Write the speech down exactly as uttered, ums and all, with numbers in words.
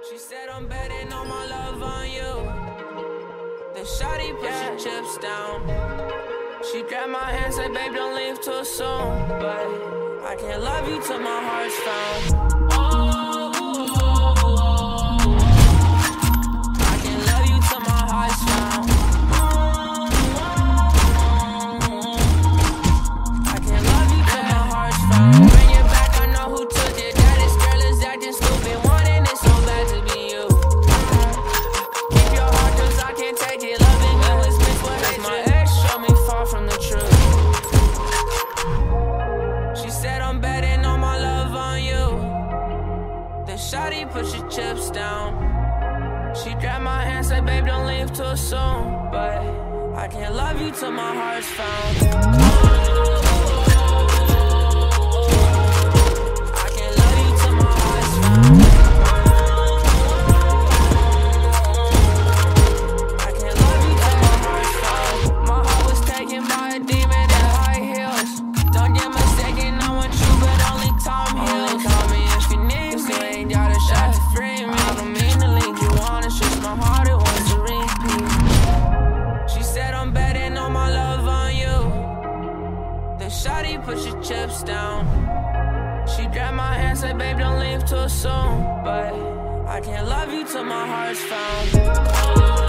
She said I'm betting all my love on you. Then shawty put yeah. your chips down. She grabbed my hand, said babe don't leave too soon. But I can't love you till my heart's found. Oh, oh, oh, oh, oh. I can't love you till my heart's found. Oh, oh, oh. I can't love you till my heart's found. Bring it back, I know who took it. That this girl is acting stupid. Wanting it so bad to be you. Keep your heart cause I can't take it. Loving you is mixed with hatred. My ex showed me far from the truth. She said I'm betting all my love on you. Then shawty put your chips down. She grabbed my hand, said babe don't leave too soon. But I can't love you till my heart's found. I can't love you till my heart's found. I can't love you till my heart's found. My heart was taken by a demon in high heels. Don't get mistaken, I want you, but only time heals. Call me if you need me, ain't got a shot to free me. I don't mean to lead you on, it's just my heart, it wants to repeat. She said I'm betting all my love on you. Then shawty put your chips down. She grabbed my hand, said babe don't leave too soon. But I can't love you till my heart's found.